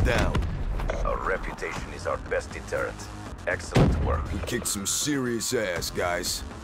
down. Our reputation is our best deterrent. Excellent work. We kicked some serious ass, guys.